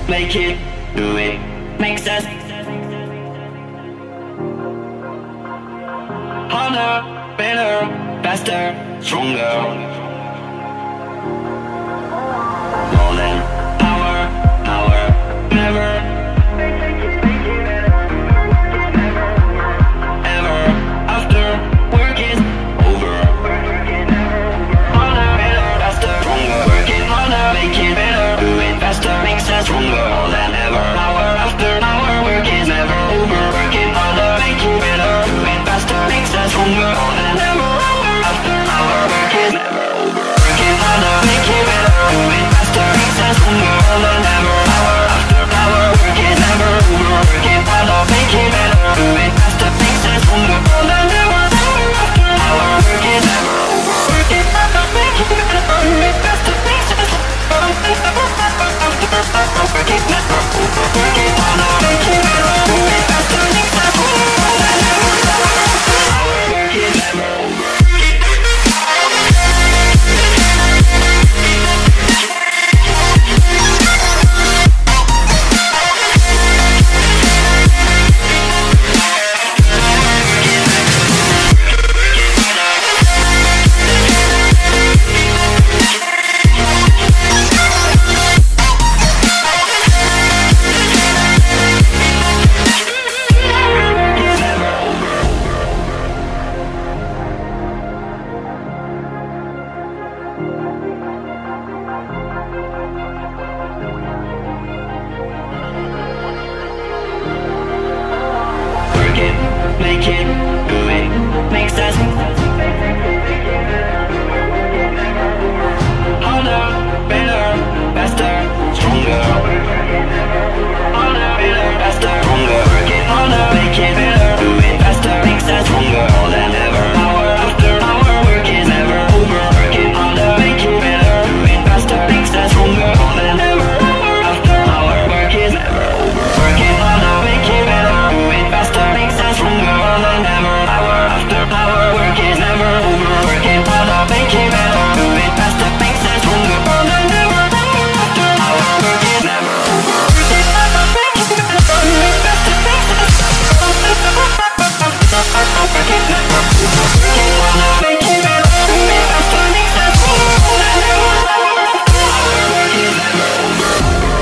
make it, do it, makes us harder, better, faster, stronger. More than power, power, never, ever, after work is over. Harder, better, faster, stronger. Working harder, make it better, do it faster, makes us stronger. More than ever, hour after hour, work is never over. Working harder, make it better, do it faster, makes us stronger. More than ever, hour after hour, work is never over. Working harder, make it better, do it faster, makes us stronger. More than ever, hour after hour, work is never over. Working harder, make it better, do it faster, makes us stronger. More than ever, hour after hour, work is never over. Working harder, make it better, do it faster, makes us stronger. Working never over. Working harder, make it better, do it faster, makes us stronger. More than ever, hour after hour, work is never over. Make it, do it, makes us harder, better, faster, stronger. Harder, better, faster, stronger. Work it harder, make it better, do it faster, makes us stronger. More than ever, hour after hour, work is never over. Work it harder, make it better, do it faster, makes us stronger. More than ever, hour after hour, work is never over. Work it harder, make it better, do it faster, makes us stronger. More than ever, hour after hour, work is never over. Working harder, make it better, do it faster, makes us stronger. More than ever, hour after hour, work is never over. Working harder, make it better, do it faster, makes us stronger. Working never over. Working harder, make it better, do it faster, makes us stronger. More than ever, hour after hour, work is never over.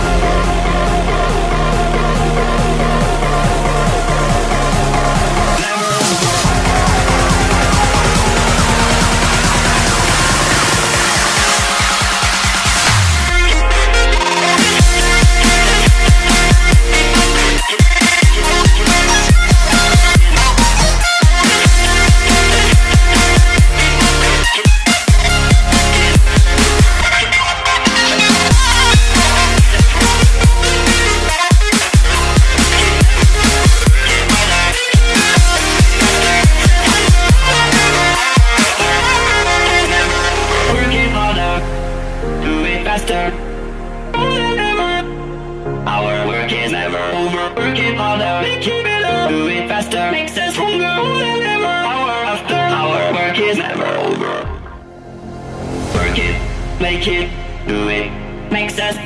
Faster, more than ever. Our work is never over. Working harder, make it better, do it faster, makes us stronger. More than ever, hour after hour, work is never over. Work it, make it, do it, makes us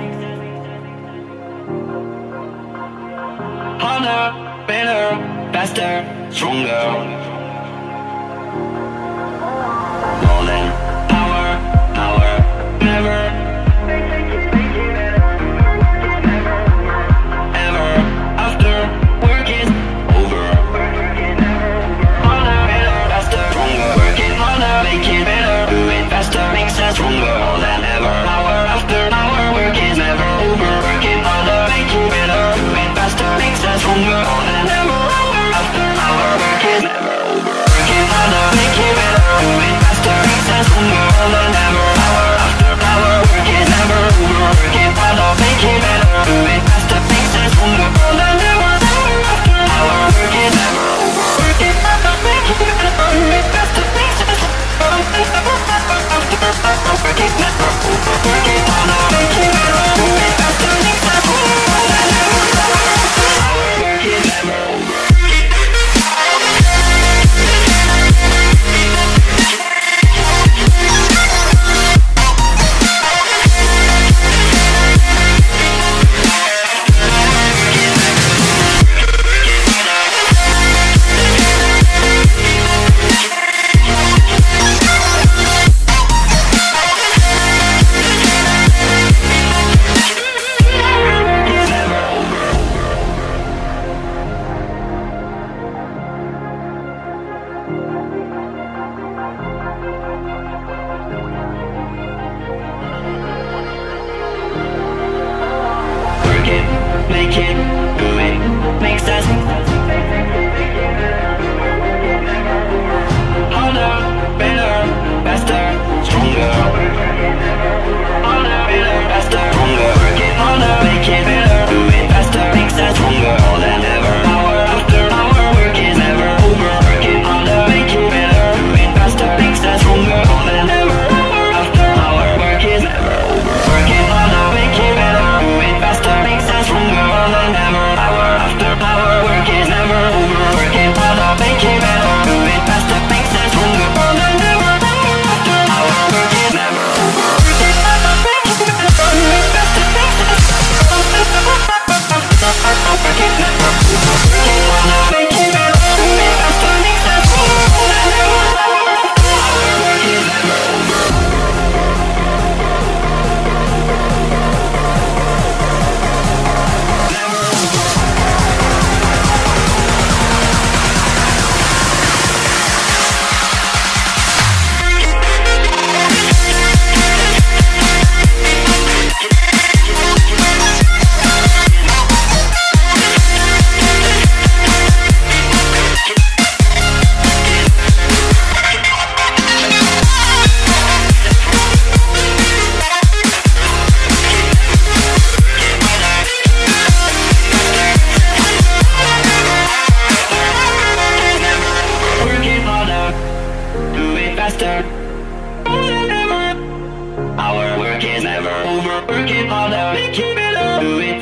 harder, better, faster, stronger. More than power, power, never, ever, after work is over. Harder, better, faster, stronger. Working harder, make it better, do it faster, makes us stronger. More than ever, hour after hour, work is never over. Working harder, make it better, do it faster, makes us stronger. More than ever, hour after hour, work is never over. faster. Our work is never over. Working